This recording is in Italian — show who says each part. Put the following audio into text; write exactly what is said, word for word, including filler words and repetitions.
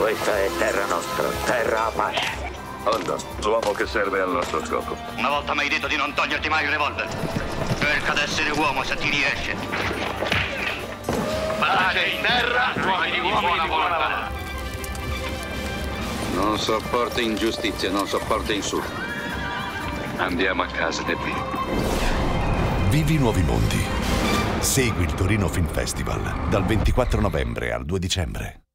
Speaker 1: Questa è terra nostra, terra Apache.
Speaker 2: Honda, l'uomo che serve al nostro scopo.
Speaker 3: Una volta mi hai detto di non toglierti mai il revolver. Cerca di essere uomo se ti riesce.
Speaker 4: Pace in terra, uomini di buona volontà.
Speaker 5: Non sopporto ingiustizie, non sopporto insulti. Andiamo a casa, Debbie.
Speaker 6: Vivi nuovi mondi. Segui il Torino Film Festival dal ventiquattro novembre al due dicembre.